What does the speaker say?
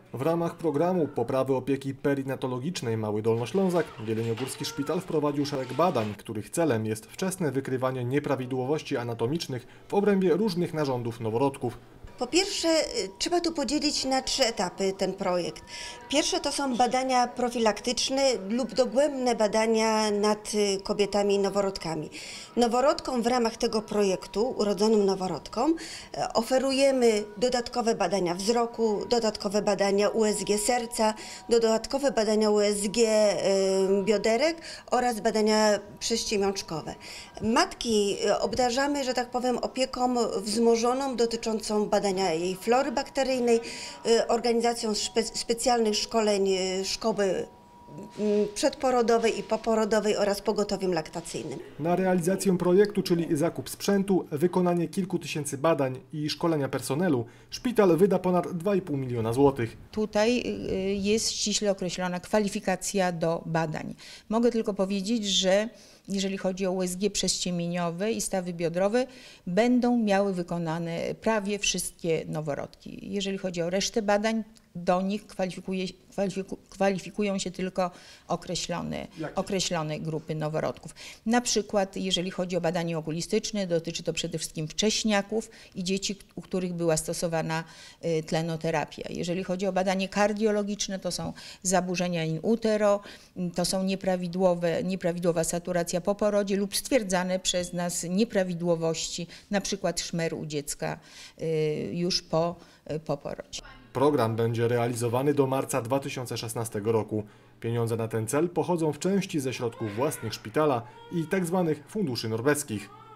W ramach programu poprawy opieki perinatologicznej Mały Dolnoślązak Jeleniogórski Szpital wprowadził szereg badań, których celem jest wczesne wykrywanie nieprawidłowości anatomicznych w obrębie różnych narządów noworodków. Po pierwsze, trzeba tu podzielić na 3 etapy ten projekt. Pierwsze to są badania profilaktyczne lub dogłębne badania nad kobietami noworodkami. Noworodkom w ramach tego projektu, urodzonym noworodkom, oferujemy dodatkowe badania wzroku, dodatkowe badania USG serca, dodatkowe badania USG bioderek oraz badania prześciemiączkowe. Matki obdarzamy, że tak powiem, opieką wzmożoną dotyczącą badania jej flory bakteryjnej, organizacją specjalnych szkoleń szkoły przedporodowej i poporodowej oraz pogotowiem laktacyjnym. Na realizację projektu, czyli zakup sprzętu, wykonanie kilku tysięcy badań i szkolenia personelu, szpital wyda ponad 2,5 miliona złotych. Tutaj jest ściśle określona kwalifikacja do badań. Mogę tylko powiedzieć, że jeżeli chodzi o USG prześciemieniowe i stawy biodrowe, będą miały wykonane prawie wszystkie noworodki. Jeżeli chodzi o resztę badań, do nich kwalifikują się tylko określone grupy noworodków. Na przykład, jeżeli chodzi o badanie okulistyczne, dotyczy to przede wszystkim wcześniaków i dzieci, u których była stosowana tlenoterapia. Jeżeli chodzi o badanie kardiologiczne, to są zaburzenia in utero, to są nieprawidłowa saturacja po porodzie lub stwierdzane przez nas nieprawidłowości, na przykład szmeru u dziecka już po porodzie. Program będzie realizowany do marca 2016 roku. Pieniądze na ten cel pochodzą w części ze środków własnych szpitala i tzw. funduszy norweskich.